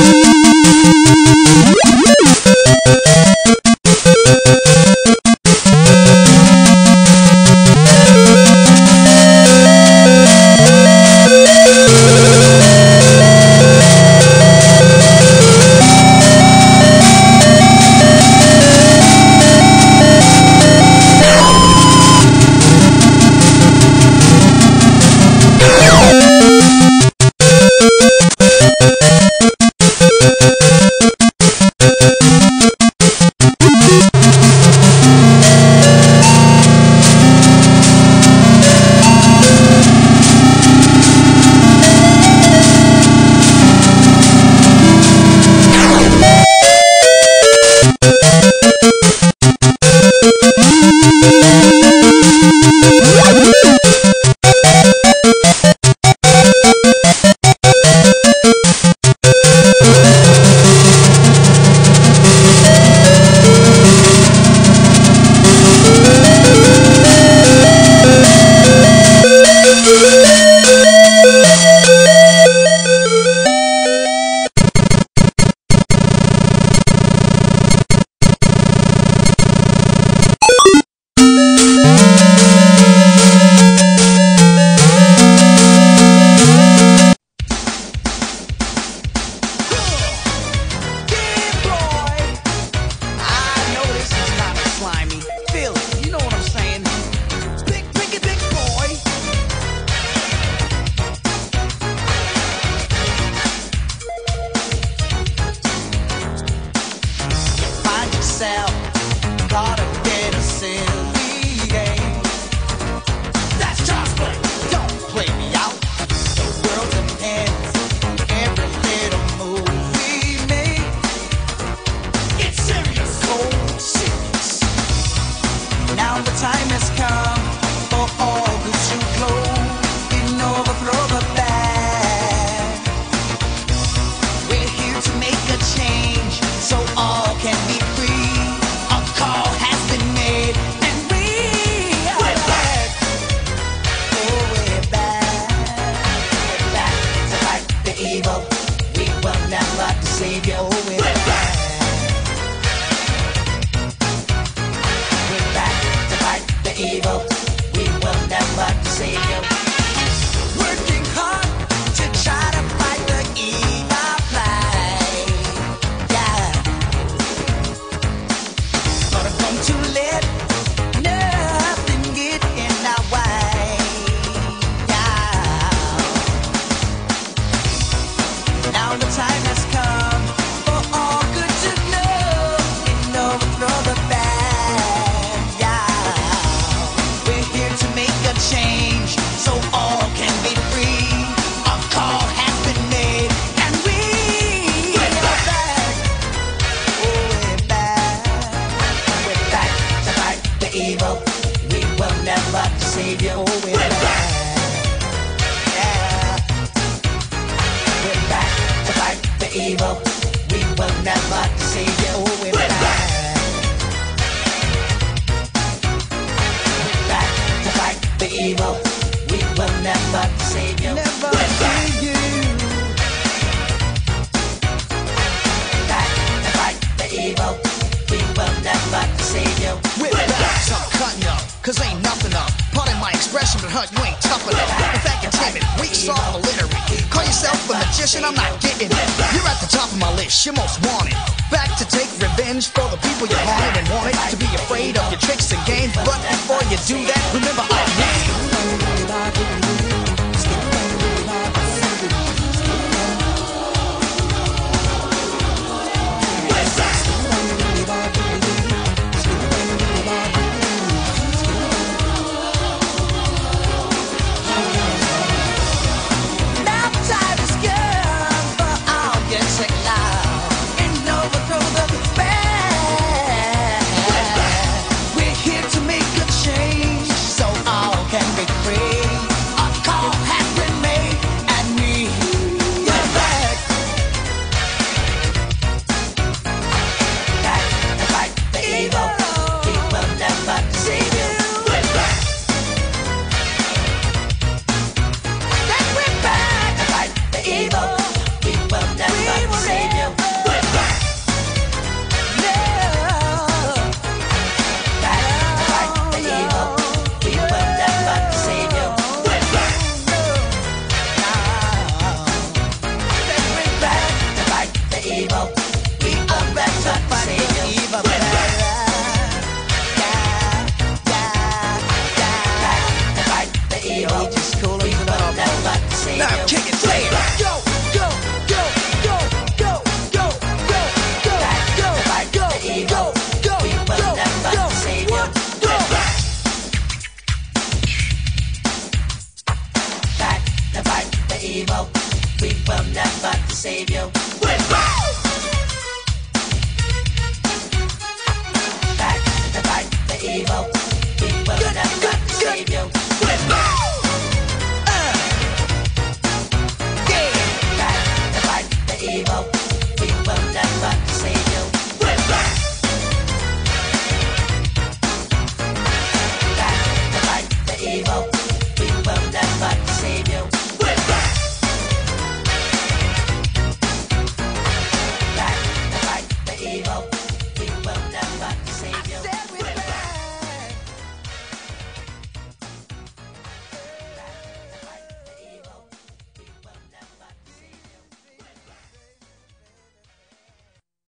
evil. We will never deceive you. We're back. We're back to fight the evil. We will never deceive you. Never deceive you. Back to fight the evil. We will never deceive you. We're back, so I'm cutting up, cause ain't nothing up. Pardon my expression, but hunt, you ain't tough enough. In fact, you're timid, weak, soft, illiterate. Call yourself a magician, I'm not getting it. You're at the top of my list, you're most wanted. Back to take revenge for the people you haunted and wanted to be afraid of your tricks and games. But before you do that, remember I'm me.